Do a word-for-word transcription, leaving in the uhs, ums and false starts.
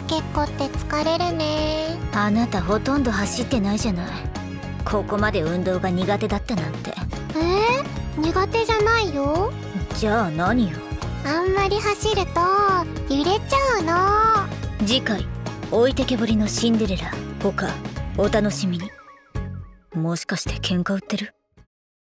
けっこって疲れるね。 あなたほとんど走ってないじゃない。ここまで運動が苦手だったなんて。 えー、苦手じゃないよ。 じゃあ何よ。 あんまり走ると揺れちゃうの。 次回置いてけぼりのシンデレラ他お楽しみに。もしかして喧嘩売ってる？